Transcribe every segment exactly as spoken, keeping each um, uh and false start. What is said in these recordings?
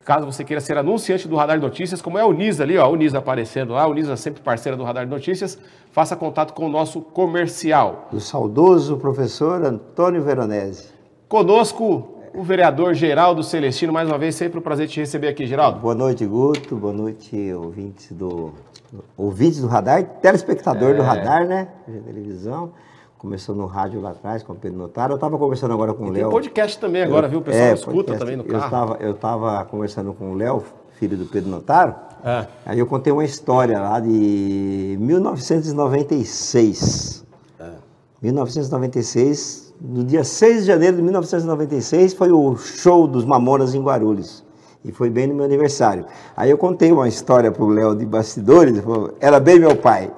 Caso você queira ser anunciante do Radar de Notícias, como é a Unisa ali, ó, a Unisa aparecendo lá, a Unisa sempre parceira do Radar de Notícias, faça contato com o nosso comercial. O saudoso professor Antônio Veronese. Conosco, o vereador Geraldo Celestino, mais uma vez, sempre um prazer te receber aqui, Geraldo. Boa noite, Guto, boa noite, ouvintes do, ouvintes do Radar, telespectador é. do Radar, né, de televisão. Começou no rádio lá atrás com o Pedro Notaro. Eu estava conversando agora com o Léo. Tem podcast também agora, eu, viu? O pessoal é, escuta podcast, também no carro. Eu estava eu tava conversando com o Léo, filho do Pedro Notaro. É. Aí eu contei uma história lá de mil novecentos e noventa e seis. É. mil novecentos e noventa e seis, no dia seis de janeiro de mil novecentos e noventa e seis, foi o show dos Mamonas em Guarulhos. E foi bem no meu aniversário. Aí eu contei uma história para o Léo de bastidores, falou, era bem meu pai.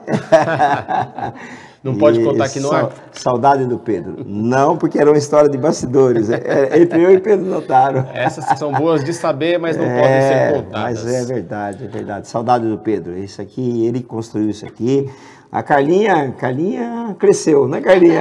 Não pode contar aqui no ar? Saudade do Pedro. Não, porque era uma história de bastidores. É, entre eu e Pedro Notaro. Essas são boas de saber, mas não é, podem ser contadas. Mas é verdade, é verdade. Saudade do Pedro. Isso aqui, ele construiu isso aqui. A Carlinha, Carlinha cresceu, né, Carlinha?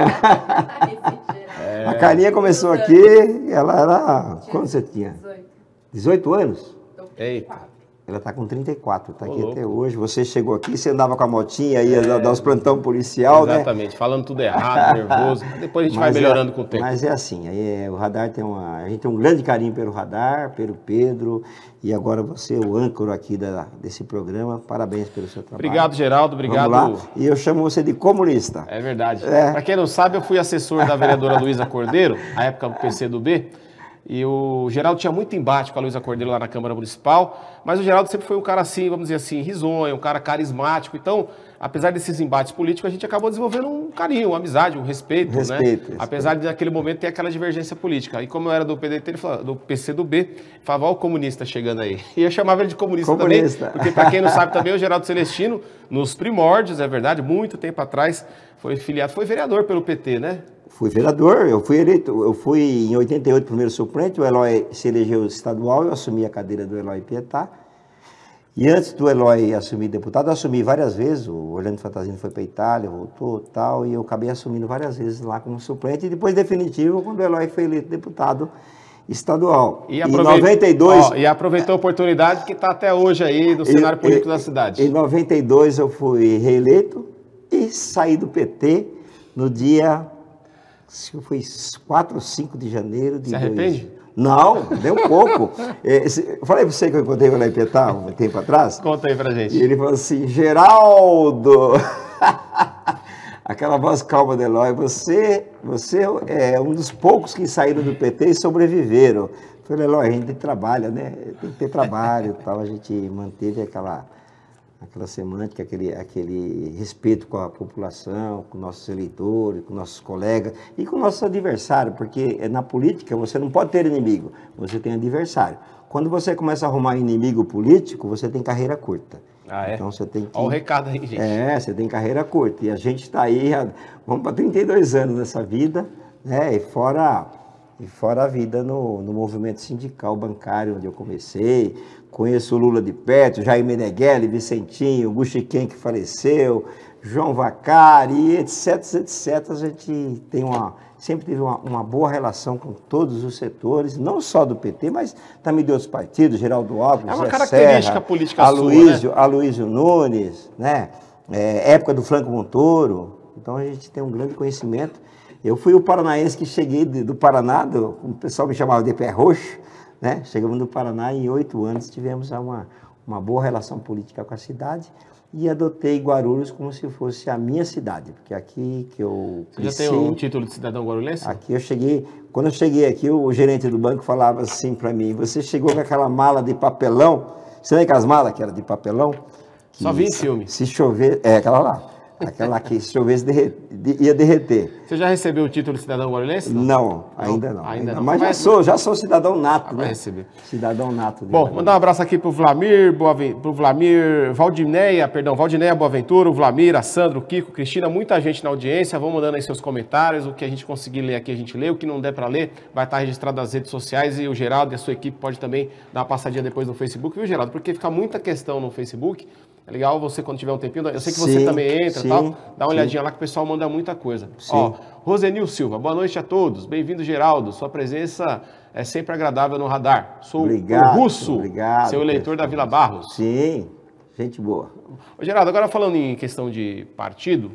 É. A Carlinha começou aqui, ela era... Quanto você tinha? dezoito anos? Eita. Ela está com trinta e quatro, está aqui até hoje. Você chegou aqui, você andava com a motinha, ia é, dar os plantão policial, exatamente, né? Exatamente, falando tudo errado, nervoso. Depois a gente mas vai melhorando é, com o tempo. Mas é assim, aí é, o Radar tem uma... A gente tem um grande carinho pelo Radar, pelo Pedro, e agora você é o âncora aqui da, desse programa. Parabéns pelo seu trabalho. Obrigado, Geraldo, obrigado. Vamos lá. E eu chamo você de comunista. É verdade. É. Para quem não sabe, eu fui assessor da vereadora Luísa Cordeiro, na época do P C do B. E o Geraldo tinha muito embate com a Luísa Cordeiro lá na Câmara Municipal, mas o Geraldo sempre foi um cara assim, vamos dizer assim, risonho, um cara carismático. Então, apesar desses embates políticos, a gente acabou desenvolvendo um carinho, uma amizade, um respeito, respeito né? Respeito. Apesar de naquele momento ter aquela divergência política. E como eu era do P D T, ele falava, do P C do B, falava, ó o comunista chegando aí. E eu chamava ele de comunista, comunista. também, porque para quem não sabe também, o Geraldo Celestino, nos primórdios, é verdade, muito tempo atrás, foi filiado, foi vereador pelo P T, né? Fui vereador, eu fui eleito, eu fui em oitenta e oito primeiro suplente, o Eloy se elegeu estadual, eu assumi a cadeira do Eloy Pietá. E antes do Eloy assumir deputado, eu assumi várias vezes, o Orlando Fantasini foi para a Itália, voltou e tal, e eu acabei assumindo várias vezes lá como suplente, e depois definitivo, quando o Eloy foi eleito deputado estadual. E em noventa e dois... Ó, e aproveitou a oportunidade que está até hoje aí no cenário político e, da cidade. Em noventa e dois eu fui reeleito e saí do P T no dia... Foi quatro ou cinco de janeiro de... Se arrepende? Dois... Não, deu um pouco. Eu falei para você que eu encontrei o Eloy Pietá um tempo atrás. Conta aí pra gente. E ele falou assim, Geraldo, aquela voz calma do Eloy, você, você é um dos poucos que saíram do P T e sobreviveram. Eu falei, Eloy, a gente trabalha, né? Tem que ter trabalho e tal. A gente manteve aquela... aquela semântica, aquele, aquele respeito com a população, com nossos eleitores, com nossos colegas e com nossos adversários, porque na política você não pode ter inimigo, você tem adversário. Quando você começa a arrumar inimigo político, você tem carreira curta. Ah, é? Então você tem que... Olha o recado aí, gente. É, você tem carreira curta. E a gente está aí, vamos para trinta e dois anos nessa vida, né? E fora, e fora a vida no, no movimento sindical bancário, onde eu comecei. Conheço o Lula de perto, Jair Meneghelli, Vicentinho, Buxiquem que faleceu, João Vacari, etc, etcétera. A gente tem uma, sempre teve uma, uma boa relação com todos os setores, não só do P T, mas também de outros partidos, Geraldo Alves, é uma Zé característica Serra, política Aloysio, sua, né? Aloysio Nunes, né? É, época do Franco Montoro. Então a gente tem um grande conhecimento. Eu fui o paranaense que cheguei de, do Paraná, do, o pessoal me chamava de pé roxo, né? Chegamos no Paraná e em oito anos tivemos uma, uma boa relação política com a cidade e adotei Guarulhos como se fosse a minha cidade, porque aqui que eu Você cresci, já tem um título de cidadão guarulhense? Aqui eu cheguei, quando eu cheguei aqui, o gerente do banco falava assim para mim, você chegou com aquela mala de papelão, você lembra aquelas malas que era de papelão? Só vi em filme. Se chover, é aquela lá. Aquela que se chovesse derre... ia derreter. Você já recebeu o título de cidadão guarulhense? Não, não ainda não. Ainda, ainda não. não. Mas já sou, já sou cidadão nato, vai né? receber. Cidadão nato. Bom, mandar um abraço aqui pro Vlamir, Boaven... pro Vlamir, Valdineia, perdão, Valdineia Boaventura, o Vlamir, a Sandra, o Kiko, Cristina, muita gente na audiência. Vão mandando aí seus comentários, o que a gente conseguir ler aqui a gente lê, o que não der para ler vai estar registrado nas redes sociais e o Geraldo e a sua equipe pode também dar uma passadinha depois no Facebook, viu, Geraldo? Porque fica muita questão no Facebook É legal você, quando tiver um tempinho, eu sei que você Sim, também entra sim, e tal, dá uma sim. olhadinha lá que o pessoal manda muita coisa. Sim. Ó, Rosenil Silva, boa noite a todos, bem-vindo Geraldo, sua presença é sempre agradável no radar. Sou Obrigado, o Russo, obrigado, seu eleitor da Vila Barros. Sim, gente boa. Ô, Geraldo, agora falando em questão de partido,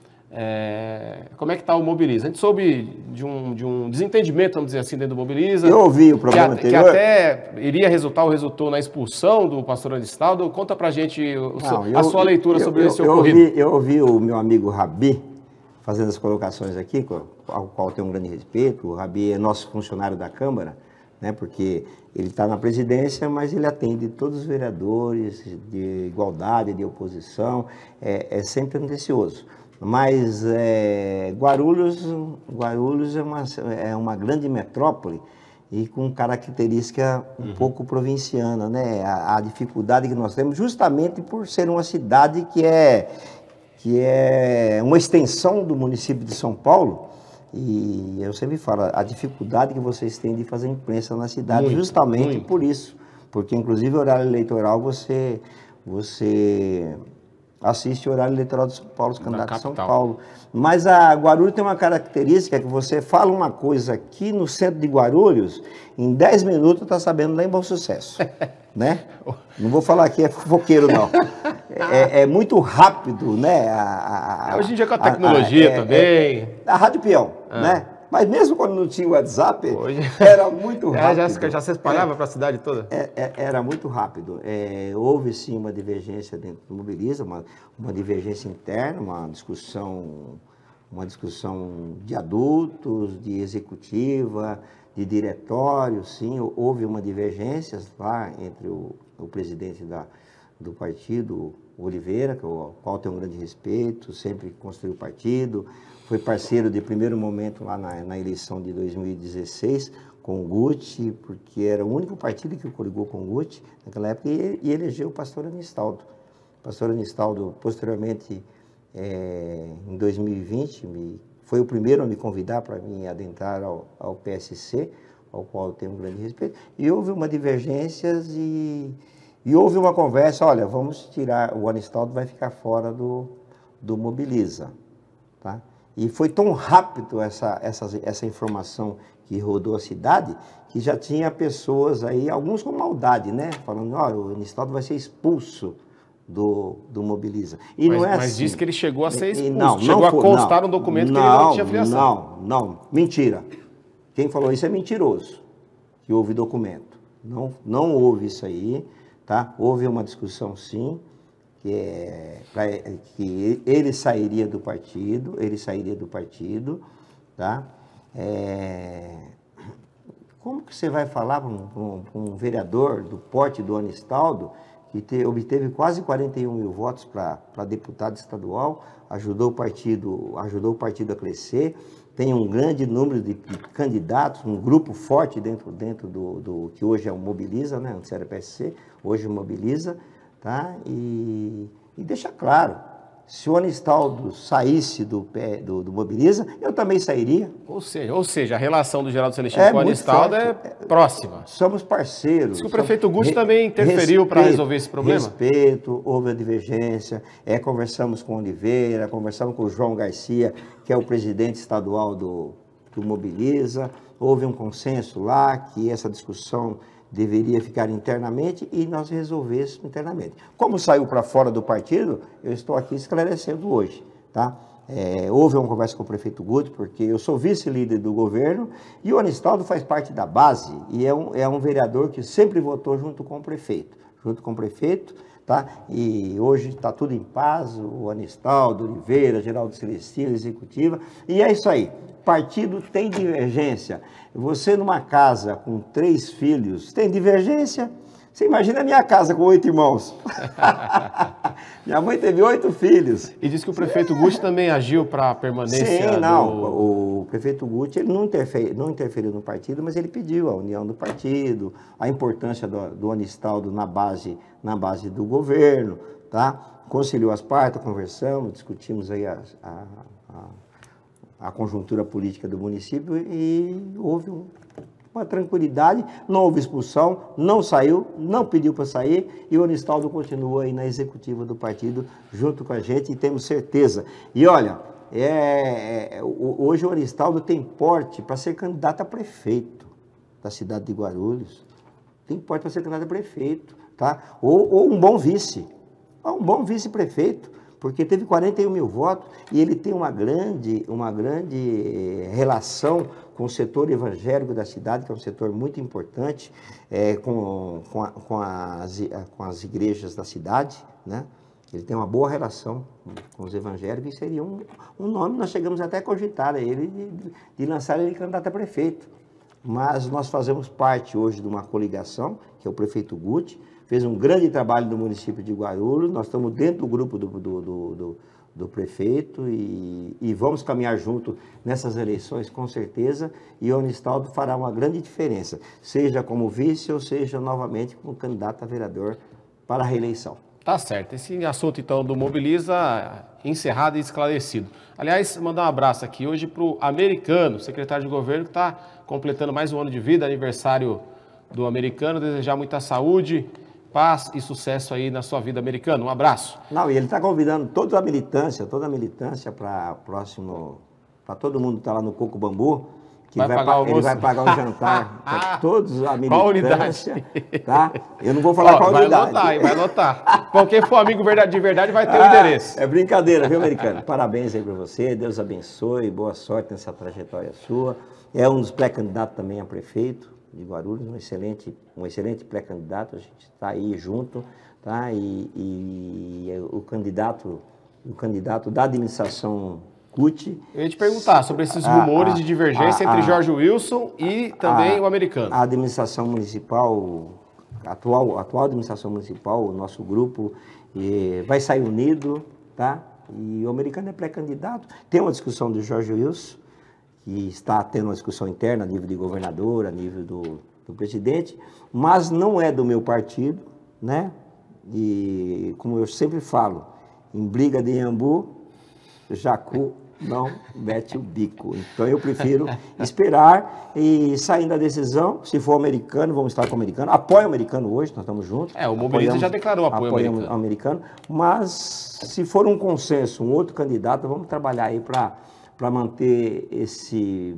é, como é que está o Mobiliza? A gente soube de um, de um desentendimento, vamos dizer assim, dentro do Mobiliza. Eu ouvi o programa que, anterior. Que até iria resultar ou resultou na expulsão do pastor Anistaldo. Conta pra gente o seu, Não, eu, a sua leitura eu, sobre eu, esse eu ocorrido. ouvi, eu ouvi o meu amigo Rabi fazendo as colocações aqui, ao qual tenho um grande respeito. O Rabi é nosso funcionário da Câmara, né, porque ele está na presidência, mas ele atende todos os vereadores de igualdade, de oposição, é, é sempre ambicioso. Mas é, Guarulhos, Guarulhos é, uma, é uma grande metrópole e com característica um uhum. pouco provinciana, né? A, a dificuldade que nós temos, justamente por ser uma cidade que é, que é uma extensão do município de São Paulo. E eu sempre falo, a dificuldade que vocês têm de fazer imprensa na cidade, muito, justamente muito. por isso. Porque, inclusive, o horário eleitoral, você, você assiste o horário eleitoral de São Paulo, os candidatos de São Paulo. Mas a Guarulhos tem uma característica que você fala uma coisa aqui no centro de Guarulhos, em dez minutos está sabendo lá em Bom Sucesso. Né? Não vou falar aqui é fofoqueiro, não. É, é muito rápido, né? A, a, Hoje em dia com a tecnologia a, a, é, também. É, a Rádio Peão, ah. né? Mas mesmo quando não tinha o WhatsApp, Hoje... era muito rápido. É, já, já se espalhava é, para a cidade toda? É, é, era muito rápido. É, houve sim uma divergência dentro do Mobiliza, uma, uma divergência interna, uma discussão, uma discussão de adultos, de executiva, de diretório, sim. Houve uma divergência lá entre o, o presidente da, do partido, Oliveira, que o qual tenho um grande respeito, sempre construiu o partido, foi parceiro de primeiro momento lá na, na eleição de dois mil e dezesseis com o Guti, porque era o único partido que coligou com o Guti naquela época, e, e elegeu o pastor Anistaldo. O pastor Anistaldo, posteriormente, é, em dois mil e vinte, me, foi o primeiro a me convidar para mim adentrar ao, ao P S C, ao qual eu tenho um grande respeito, e houve uma divergência e... E houve uma conversa, olha, vamos tirar, o Anistaldo vai ficar fora do, do Mobiliza, tá? E foi tão rápido essa, essa, essa informação que rodou a cidade, que já tinha pessoas aí, alguns com maldade, né? Falando, olha, o Anistaldo vai ser expulso do, do Mobiliza. E mas, não é mas assim. disse que ele chegou a ser expulso, e, não, chegou não a foi, constar não, no documento não, que ele não tinha filiação. Não, não, mentira. Quem falou isso é mentiroso, que houve documento. Não, não houve isso aí. Tá? Houve uma discussão, sim, que, é, pra, que ele sairia do partido, ele sairia do partido, tá? É, como que você vai falar para um, um, um vereador do porte do Anistaldo, que te, obteve quase quarenta e um mil votos para deputado estadual, ajudou o partido, ajudou o partido a crescer, tem um grande número de candidatos, um grupo forte dentro, dentro do, do que hoje é o Mobiliza, né? Antes era P S C, hoje o Mobiliza, tá? E, e deixa claro, se o Anistaldo saísse do, do, do Mobiliza, eu também sairia. Ou seja, ou seja, a relação do Geraldo Celestino é com o Anistaldo é próxima. Somos parceiros. Diz que o prefeito Guti também interferiu para resolver esse problema? Respeito, houve a divergência, é, conversamos com o Oliveira, conversamos com o João Garcia, que é o presidente estadual do, do Mobiliza, houve um consenso lá que essa discussão deveria ficar internamente e nós resolvêssemos internamente. Como saiu para fora do partido, eu estou aqui esclarecendo hoje, tá? É, houve uma conversa com o prefeito Guti, porque eu sou vice-líder do governo e o Anistaldo faz parte da base e é um, é um vereador que sempre votou junto com o prefeito, junto com o prefeito, tá? E hoje está tudo em paz, o Anistaldo, Oliveira, Geraldo Celestino, executiva, e é isso aí. Partido tem divergência. Você numa casa com três filhos, tem divergência? Você imagina a minha casa com oito irmãos. Minha mãe teve oito filhos. E diz que o prefeito é. Guti também agiu para a permanência Sim, não. do... O prefeito Guti ele não, interferiu, não interferiu no partido, mas ele pediu a união do partido, a importância do, do Anistaldo na base, na base do governo, tá? Conciliou as partes, conversamos, discutimos aí a, a, a, a conjuntura política do município e houve um, uma tranquilidade, não houve expulsão, não saiu, não pediu para sair, e o Anistaldo continua aí na executiva do partido, junto com a gente, e temos certeza. E olha, é, é, hoje o Anistaldo tem porte para ser candidato a prefeito da cidade de Guarulhos, tem porte para ser candidato a prefeito, tá? Ou, ou um bom vice, um bom vice-prefeito, porque teve quarenta e um mil votos e ele tem uma grande, uma grande relação com o setor evangélico da cidade, que é um setor muito importante, é, com, com, a, com, as, com as igrejas da cidade, né? Ele tem uma boa relação com os evangélicos e seria um, um nome, nós chegamos até a cogitar ele de, de lançar ele candidato a prefeito. Mas nós fazemos parte hoje de uma coligação, que é o prefeito Guti, fez um grande trabalho no município de Guarulhos, nós estamos dentro do grupo do, do, do, do, do prefeito e, e vamos caminhar junto nessas eleições, com certeza, e o Anistaldo fará uma grande diferença, seja como vice ou seja novamente como candidato a vereador para a reeleição. Tá certo. Esse assunto, então, do Mobiliza, encerrado e esclarecido. Aliás, mandar um abraço aqui hoje para o Americano, secretário de governo, que está completando mais um ano de vida, aniversário do Americano. Desejar muita saúde, paz e sucesso aí na sua vida, Americano. Um abraço. Não, e ele está convidando toda a militância, toda a militância para próximo, para todo mundo que está lá no Coco Bambu, que vai vai pagar pa, ele vai pagar um jantar para todos a militância. Tá? Eu não vou falar Ó, qual vai unidade. Vai anotar, hein? Vai anotar. Bom, quem for amigo de verdade vai ter o ah, endereço. É brincadeira, viu, Americano? Parabéns aí para você, Deus abençoe, boa sorte nessa trajetória sua. É um dos pré-candidatos também a prefeito de Guarulhos, um excelente, um excelente pré-candidato, a gente está aí junto, tá? E, e o candidato, o candidato da administração Guti. Eu ia te perguntar sobre esses rumores a, a, de divergência a, a, entre Jorge Wilson e também a, o Americano. A administração municipal, a atual, a atual administração municipal, o nosso grupo, e, vai sair unido, tá? E o Americano é pré-candidato. Tem uma discussão do Jorge Wilson, que está tendo uma discussão interna a nível de governador, a nível do, do presidente, mas não é do meu partido, né? E, como eu sempre falo, em briga de Iambu, Jacu não mete o bico. Então eu prefiro esperar e sair da decisão. Se for americano, vamos estar com o americano. Apoio o americano hoje, nós estamos juntos. É, o Mobiliza já declarou apoio apoiamos americano. americano. Mas se for um consenso, um outro candidato, vamos trabalhar aí para para manter esse,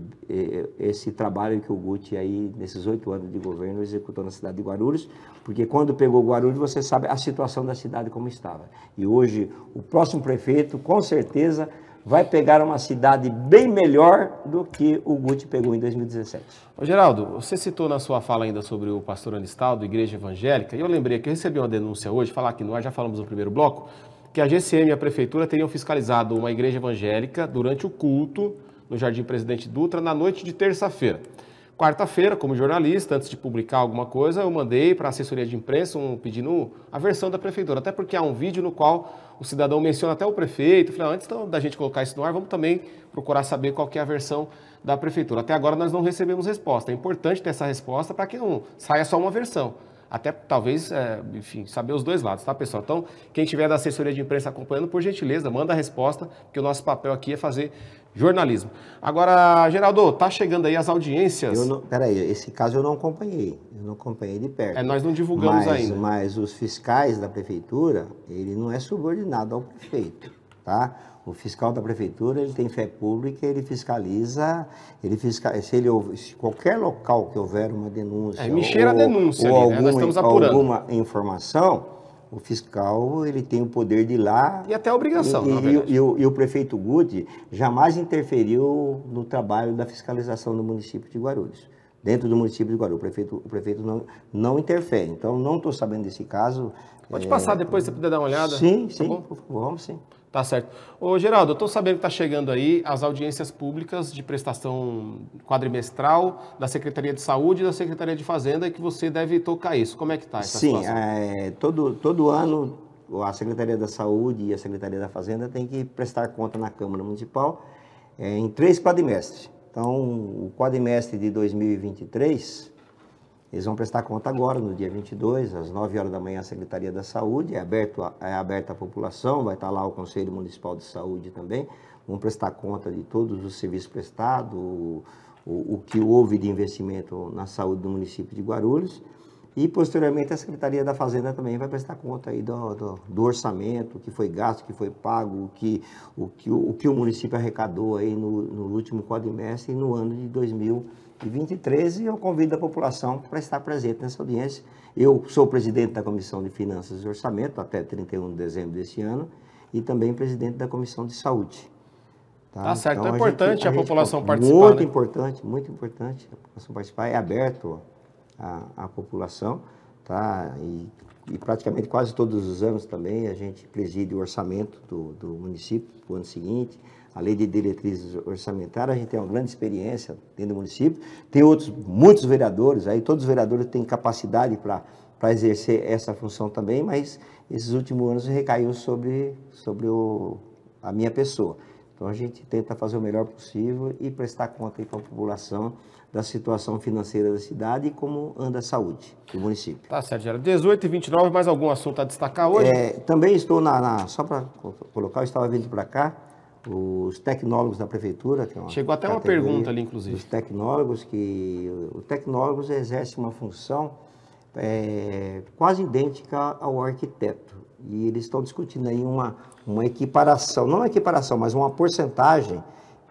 esse trabalho que o Guti aí, nesses oito anos de governo, executou na cidade de Guarulhos, porque quando pegou Guarulhos, você sabe a situação da cidade como estava. E hoje, o próximo prefeito, com certeza, vai pegar uma cidade bem melhor do que o Guti pegou em dois mil e dezessete. Ô Geraldo, você citou na sua fala ainda sobre o pastor Anistaldo, Igreja Evangélica, e eu lembrei que eu recebi uma denúncia hoje, falar aqui no ar, já falamos no primeiro bloco, que a G C M e a Prefeitura teriam fiscalizado uma igreja evangélica durante o culto no Jardim Presidente Dutra na noite de terça-feira. Quarta-feira, como jornalista, antes de publicar alguma coisa, eu mandei para a assessoria de imprensa um, pedindo a versão da Prefeitura, até porque há um vídeo no qual o cidadão menciona até o prefeito. Eu falei, antes da gente colocar isso no ar, vamos também procurar saber qual que é a versão da Prefeitura. Até agora nós não recebemos resposta. É importante ter essa resposta para que não saia só uma versão. Até talvez, é, enfim, saber os dois lados, tá, pessoal? Então, quem tiver da assessoria de imprensa acompanhando, por gentileza, manda a resposta, porque o nosso papel aqui é fazer jornalismo. Agora, Geraldo, tá chegando aí as audiências. Eu não, peraí, esse caso eu não acompanhei, eu não acompanhei de perto. É, nós não divulgamos mas, ainda. Mas os fiscais da prefeitura, ele não é subordinado ao prefeito, tá? O fiscal da prefeitura, ele tem fé pública, ele fiscaliza, ele fiscaliza, se, ele, se qualquer local que houver uma denúncia, é, me cheira ou, a denúncia ou ali, alguma, né? Nós estamos apurando. alguma informação, o fiscal ele tem o poder de ir lá... E até a obrigação, e, na e, verdade. E, e, o, e o prefeito Guti jamais interferiu no trabalho da fiscalização do município de Guarulhos. Dentro do município de Guarulhos, o prefeito, o prefeito não, não interfere. Então, não estou sabendo desse caso. Pode é... passar depois, se você puder dar uma olhada. Sim, tá sim, bom? por favor, vamos sim. Tá certo. Ô, Geraldo, eu estou sabendo que está chegando aí as audiências públicas de prestação quadrimestral da Secretaria de Saúde e da Secretaria de Fazenda e que você deve tocar isso. Como é que está essa Sim, situação? é, todo, todo ano a Secretaria da Saúde e a Secretaria da Fazenda tem que prestar conta na Câmara Municipal é, em três quadrimestres. Então, o quadrimestre de dois mil e vinte e três, eles vão prestar conta agora, no dia vinte e dois, às nove horas da manhã, a Secretaria da Saúde, é aberto, é aberta à população, vai estar lá o Conselho Municipal de Saúde também, vão prestar conta de todos os serviços prestados, o, o, o que houve de investimento na saúde do município de Guarulhos. E, posteriormente, a Secretaria da Fazenda também vai prestar conta aí do, do, do orçamento, o que foi gasto, o que foi pago, o que o, que, o, o, que o município arrecadou aí no, no último quadrimestre e no ano de dois mil e vinte e três. E eu convido a população para estar presente nessa audiência. Eu sou presidente da Comissão de Finanças e Orçamento até trinta e um de dezembro desse ano e também presidente da Comissão de Saúde. Tá, tá certo, então, é importante a, a, a população gente, participar. Muito né? importante, muito importante a população participar, é aberto A, a população, tá? E, e praticamente quase todos os anos também a gente preside o orçamento do, do município para o ano seguinte, a lei de diretrizes orçamentárias, a gente tem uma grande experiência dentro do município, tem outros, muitos vereadores, aí todos os vereadores têm capacidade para para exercer essa função também, mas esses últimos anos recaiu sobre, sobre o, a minha pessoa. Então a gente tenta fazer o melhor possível e prestar conta para a população da situação financeira da cidade e como anda a saúde do município. Tá certo, Geraldo. dezoito e vinte e nove, mais algum assunto a destacar hoje? É, também estou na, na só para colocar, eu estava vindo para cá, os tecnólogos da prefeitura. Que é uma Chegou até uma pergunta ali, inclusive. Os tecnólogos, que o tecnólogos exerce uma função é, quase idêntica ao arquiteto. E eles estão discutindo aí uma, uma equiparação, não uma equiparação, mas uma porcentagem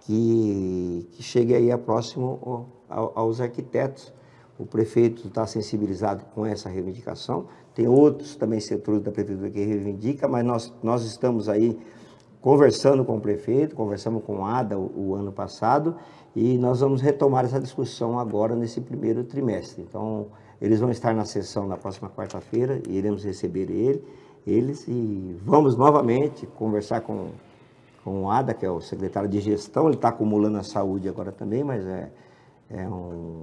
que, que chegue aí a próximo aos arquitetos. O prefeito está sensibilizado com essa reivindicação, tem outros também setores da prefeitura que reivindica, mas nós, nós estamos aí conversando com o prefeito, conversamos com a ADA o, o ano passado, e nós vamos retomar essa discussão agora nesse primeiro trimestre. Então, eles vão estar na sessão na próxima quarta-feira, e iremos receber ele, eles, e vamos novamente conversar com, com o ADA, que é o secretário de gestão, ele está acumulando a saúde agora também, mas é, é um...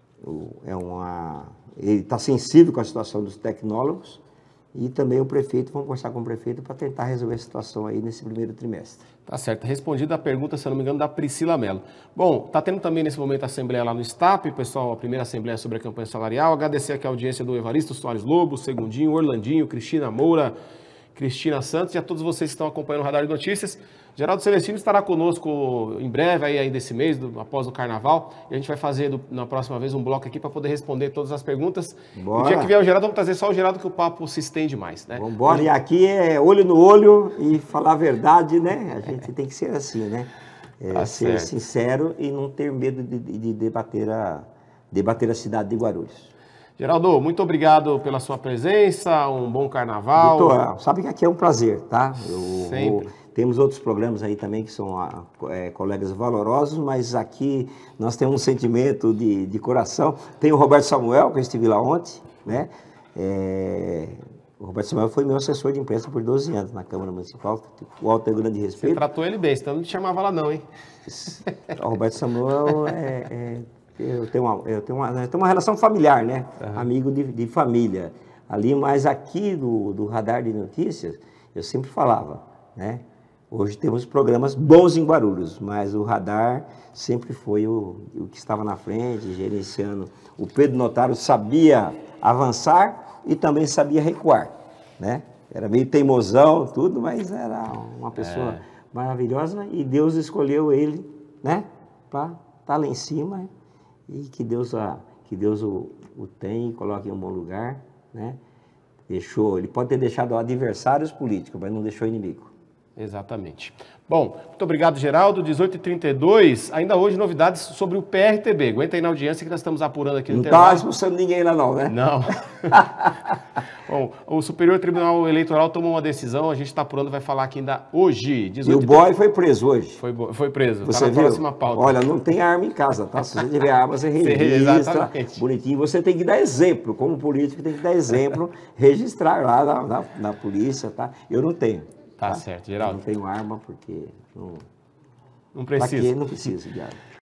É uma, ele está sensível com a situação dos tecnólogos e também o prefeito, vamos conversar com o prefeito para tentar resolver a situação aí nesse primeiro trimestre. Tá certo, respondida a pergunta, se eu não me engano, da Priscila Mello. Bom, está tendo também nesse momento a assembleia lá no STAP, pessoal, a primeira assembleia sobre a campanha salarial. Agradecer aqui a audiência do Evaristo Soares Lobo, Segundinho, Orlandinho, Cristina Moura, Cristina Santos e a todos vocês que estão acompanhando o Radar de Notícias. Geraldo Celestino estará conosco em breve, aí ainda esse mês, do, após o Carnaval, e a gente vai fazer do, na próxima vez um bloco aqui para poder responder todas as perguntas. Bora. O dia que vier o Geraldo, vamos trazer só o Geraldo, que o papo se estende mais, né? Vamos embora, e aqui é olho no olho e falar a verdade, né? A gente tem que ser assim, né? É, tá ser certo. sincero e não ter medo de, de debater, a, debater a cidade de Guarulhos. Geraldo, muito obrigado pela sua presença, um bom Carnaval. Doutor, sabe que aqui é um prazer, tá? Eu, Sempre. Vou, temos outros programas aí também que são é, colegas valorosos, mas aqui nós temos um sentimento de, de coração. Tem o Roberto Samuel, que eu estive lá ontem, né? É, o Roberto Samuel foi meu assessor de imprensa por doze anos na Câmara Municipal, o alto e grande respeito. Você tratou ele bem, senão não te chamava lá não, hein? O Roberto Samuel é... é Eu tenho, uma, eu, tenho uma, eu tenho uma relação familiar, né? Uhum. Amigo de, de família ali, mas aqui do, do Radar de Notícias, eu sempre falava, né? Hoje temos programas bons em Guarulhos, mas o Radar sempre foi o, o que estava na frente, gerenciando. O Pedro Notário sabia avançar e também sabia recuar, né? Era meio teimosão, tudo, mas era uma pessoa é. maravilhosa e Deus escolheu ele, né? Para estar lá em cima. E que Deus, que Deus o, o tenha e coloque em um bom lugar, né? Deixou, ele pode ter deixado adversários políticos, mas não deixou inimigo. Exatamente. Bom, muito obrigado, Geraldo. dezoito e trinta e dois, ainda hoje novidades sobre o P R T B. Aguenta aí na audiência que nós estamos apurando aqui no Não está expulsando ninguém lá não, né? Não. Bom, o Superior Tribunal Eleitoral tomou uma decisão, a gente está apurando, vai falar aqui ainda hoje. E o boy foi preso hoje. Foi, foi preso, você tá na viu? próxima pauta. Olha, não tem arma em casa, tá? Se você tiver arma, você registra, Exatamente. Bonitinho. Você tem que dar exemplo, como político tem que dar exemplo, registrar lá na, na, na polícia, tá? Eu não tenho. Tá, tá certo, Geraldo. Eu não tenho arma porque não, não precisa. Pra quê? Não precisa de arma.